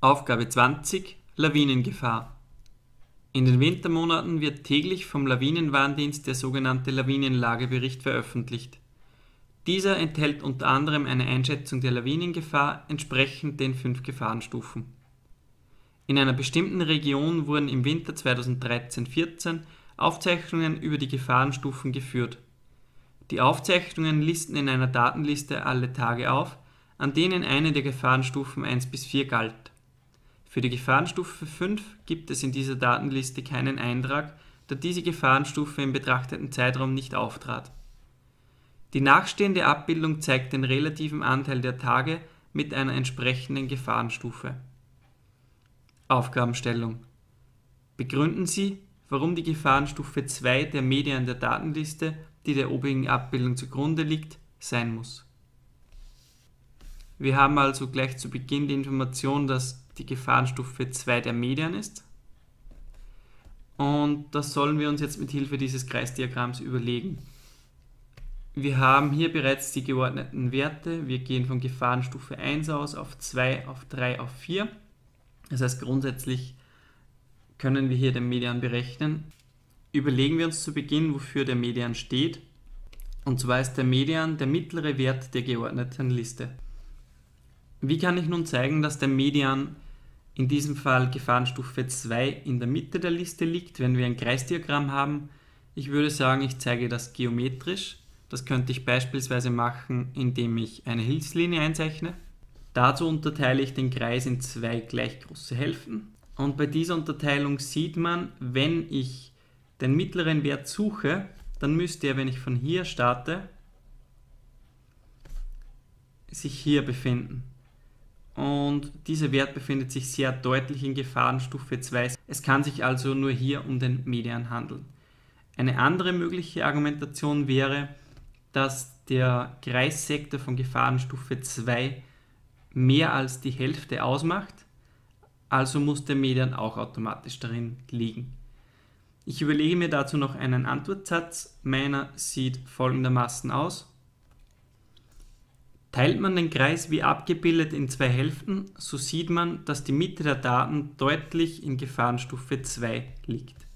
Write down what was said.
Aufgabe 20: Lawinengefahr. In den Wintermonaten wird täglich vom Lawinenwarndienst der sogenannte Lawinenlagebericht veröffentlicht. Dieser enthält unter anderem eine Einschätzung der Lawinengefahr entsprechend den 5 Gefahrenstufen. In einer bestimmten Region wurden im Winter 2013/14 Aufzeichnungen über die Gefahrenstufen geführt. Die Aufzeichnungen listen in einer Datenliste alle Tage auf, an denen eine der Gefahrenstufen 1 bis 4 galt. Für die Gefahrenstufe 5 gibt es in dieser Datenliste keinen Eintrag, da diese Gefahrenstufe im betrachteten Zeitraum nicht auftrat. Die nachstehende Abbildung zeigt den relativen Anteil der Tage mit einer entsprechenden Gefahrenstufe. Aufgabenstellung: Begründen Sie, warum die Gefahrenstufe 2 der Median der Datenliste, die der obigen Abbildung zugrunde liegt, sein muss. Wir haben also gleich zu Beginn die Information, dass die Gefahrenstufe 2 der Median ist. Und das sollen wir uns jetzt mit Hilfe dieses Kreisdiagramms überlegen. Wir haben hier bereits die geordneten Werte. Wir gehen von Gefahrenstufe 1 aus, auf 2, auf 3, auf 4. Das heißt, grundsätzlich können wir hier den Median berechnen. Überlegen wir uns zu Beginn, wofür der Median steht. Und zwar ist der Median der mittlere Wert der geordneten Liste. Wie kann ich nun zeigen, dass der Median, in diesem Fall Gefahrenstufe 2, in der Mitte der Liste liegt, wenn wir ein Kreisdiagramm haben? Ich würde sagen, ich zeige das geometrisch. Das könnte ich beispielsweise machen, indem ich eine Hilfslinie einzeichne. Dazu unterteile ich den Kreis in 2 gleich große Hälften. Und bei dieser Unterteilung sieht man, wenn ich den mittleren Wert suche, dann müsste er, wenn ich von hier starte, sich hier befinden. Und dieser Wert befindet sich sehr deutlich in Gefahrenstufe 2. Es kann sich also nur hier um den Median handeln. Eine andere mögliche Argumentation wäre, dass der Kreissektor von Gefahrenstufe 2 mehr als die Hälfte ausmacht, also muss der Median auch automatisch darin liegen. Ich überlege mir dazu noch einen Antwortsatz. Meiner sieht folgendermaßen aus. Teilt man den Kreis wie abgebildet in 2 Hälften, so sieht man, dass die Mitte der Daten deutlich in Gefahrenstufe 2 liegt.